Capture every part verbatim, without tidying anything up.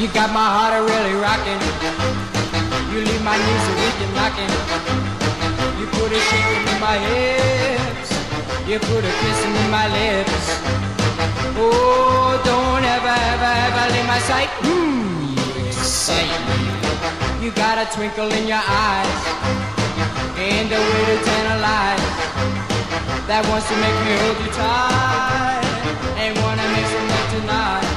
You got my heart a really rocking. You leave my knees a weak and knocking. You put a shaking in my hips. You put a kissing in my lips. Oh, don't ever, ever, ever leave my sight. Mmm, you excite me. You got a twinkle in your eyes and a way to tantalize that wants to make me hold you tight and wanna make some love tonight.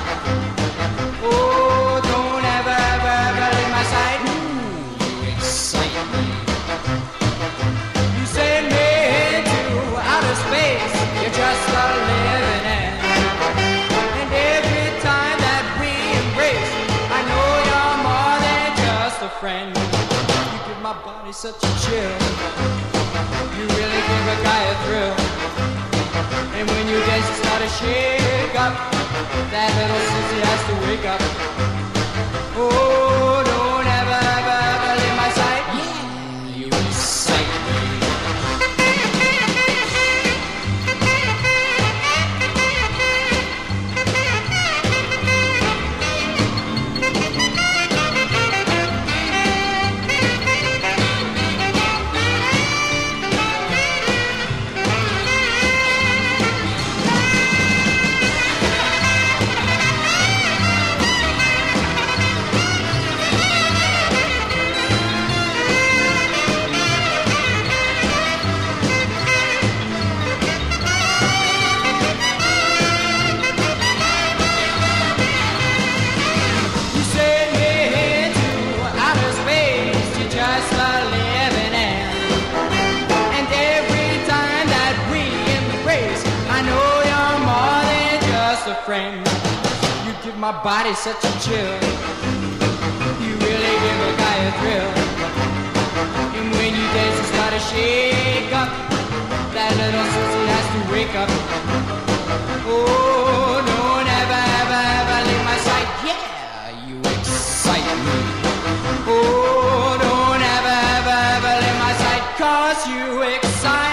Oh, don't ever, ever, ever leave my side. Ooh, you excite me. You send me into outer space. You're just a living end. And every time that we embrace, I know you're more than just a friend. You give my body such a chill. You really give a guy a thrill. And when you dance, you start to shake up. That little sissy has to wake up. Oh, don't ever, ever, ever leave my side. Yeah, you excite me. Friend, you give my body such a chill. You really give a guy a thrill. And when you dance, you start to shake up. That little sissy has to wake up. Oh, don't ever, ever, ever leave my side. Yeah, you excite me. Oh, don't ever, ever, ever leave my side. 'Cause you excite me.